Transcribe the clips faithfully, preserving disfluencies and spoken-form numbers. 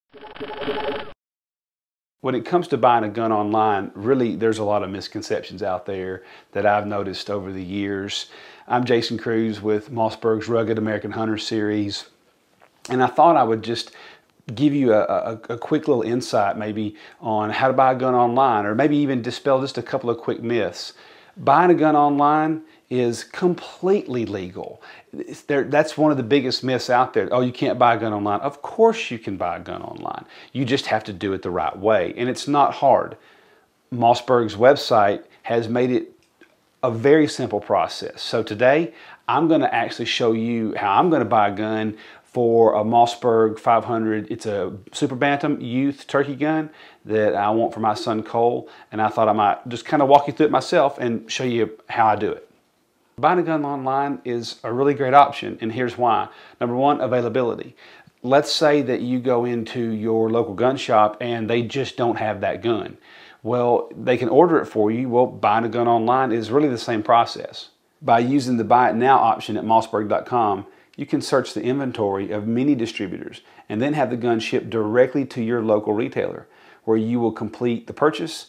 When it comes to buying a gun online, really there's a lot of misconceptions out there that I've noticed over the years. I'm Jason Cruz with Mossberg's Rugged American Hunter series, and I thought I would just give you a, a, a quick little insight maybe on how to buy a gun online, or maybe even dispel just a couple of quick myths. Buying a gun online is completely legal. There, that's one of the biggest myths out there. Oh, you can't buy a gun online. Of course you can buy a gun online. You just have to do it the right way, and it's not hard. Mossberg's website has made it a very simple process. So today, I'm going to actually show you how I'm going to buy a gun for a Mossberg five hundred. It's a Super Bantam youth turkey gun that I want for my son Cole, and I thought I might just kind of walk you through it myself and show you how I do it. Buying a gun online is a really great option, and here's why. Number one, availability. Let's say that you go into your local gun shop and they just don't have that gun. Well, they can order it for you. Well, buying a gun online is really the same process. By using the Buy It Now option at mossberg dot com, you can search the inventory of many distributors and then have the gun shipped directly to your local retailer, where you will complete the purchase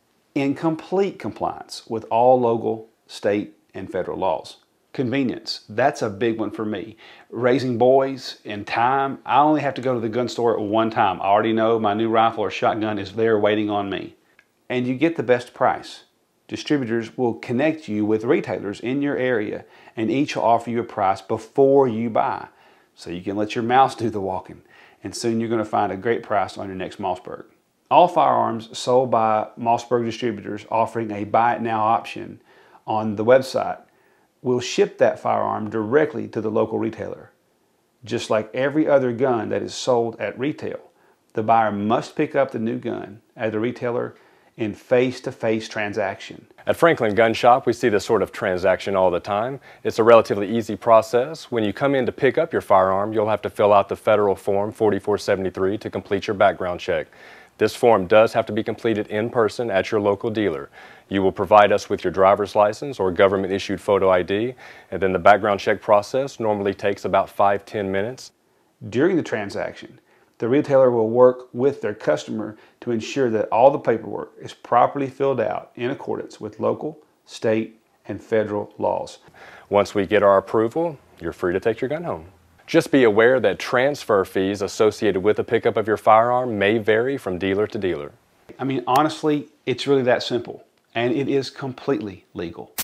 in complete compliance with all local, state, and federal laws. Convenience, that's a big one for me. Raising boys and time, I only have to go to the gun store at one time. I already know my new rifle or shotgun is there waiting on me. And you get the best price. Distributors will connect you with retailers in your area, and each will offer you a price before you buy. So you can let your mouse do the walking, and soon you're going to find a great price on your next Mossberg. All firearms sold by Mossberg distributors offering a Buy It Now option on the website will ship that firearm directly to the local retailer. Just like every other gun that is sold at retail, the buyer must pick up the new gun at the retailer in face-to-face transaction. At Franklin Gun Shop, we see this sort of transaction all the time. It's a relatively easy process. When you come in to pick up your firearm, you'll have to fill out the federal form forty-four seventy-three to complete your background check. This form does have to be completed in person at your local dealer. You will provide us with your driver's license or government-issued photo I D, and then the background check process normally takes about five to ten minutes. During the transaction, the retailer will work with their customer to ensure that all the paperwork is properly filled out in accordance with local, state, and federal laws. Once we get our approval, you're free to take your gun home. Just be aware that transfer fees associated with the pickup of your firearm may vary from dealer to dealer. I mean, honestly, it's really that simple, and it is completely legal.